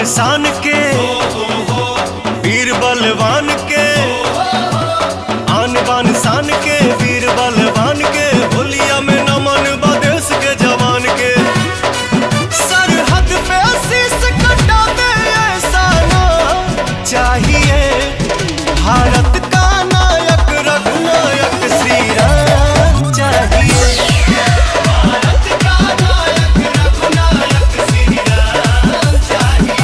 बान शान के, वीर बलवान के, आन बान शान के, वीर बलवान के, होलिया में नमन बा देश के जवान के। सरहद पे शीश कटा दे ऐसा ना चाहिए, भारत का नायक रघुनायक श्री राम चाहिए। भारत का नायक रघुनायक श्री राम चाहिए।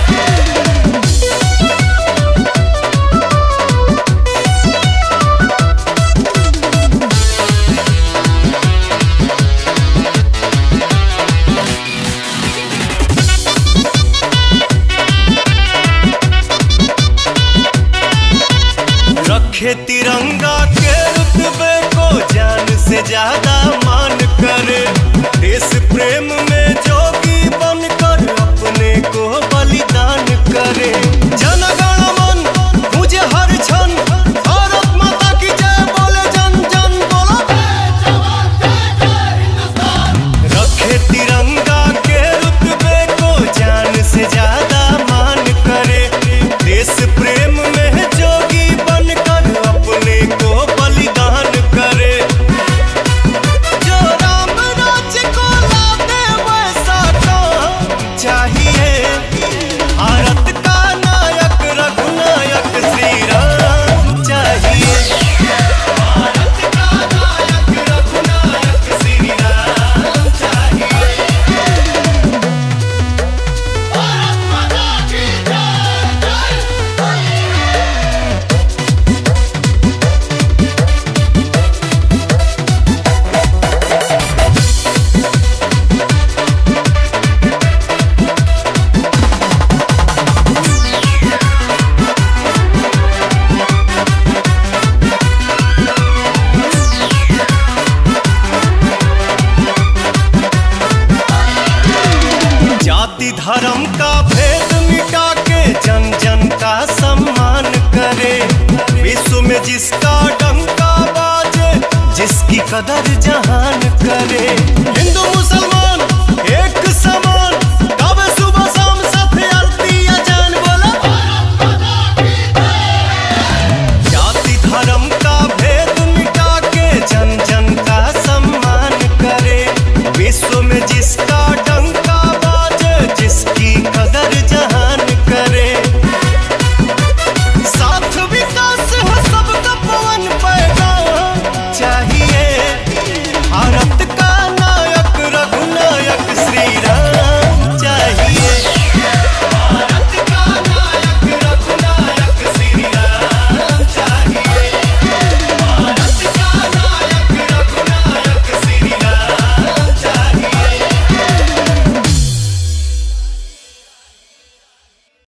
रखे तिरंगा के रुतबे को जान से ज्यादा मान करे, देश प्रेम में जोगी बनकर अपने को बलिदान करे। जन गण मन मुझे हर क्षण, भारत माता की जय बोले जन जन बोलो रखे तिरंगा के रुतबे को जान से ज्यादा मान करे, देश प्रेम में जोगी बनकर अपने को बलिदान करे। जो राम राज्य को लादे वैसा काम चाहिए, भारत का नायक रघुनायक श्री राम चाहिए। भारत का नायक रघुनायक श्री राम चाहिए। भारत माता की जय। जाति धर्म का भेद मिटा के जन जन का सम्मान करे, विश्व में जिसका डंका बाजे, जिसकी कदर जहान करे। हिंदू मुसलमान एक समान, गावे सुबह शाम साथ आरती अजान बोला जाति धर्म का भेद मिटा के जन जन का सम्मान करे, विश्व में जिसका